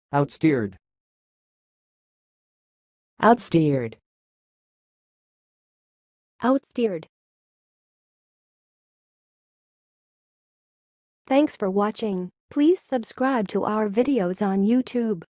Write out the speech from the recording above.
Outsteered. Outsteered. Outsteered. Thanks for watching. Please subscribe to our videos on YouTube.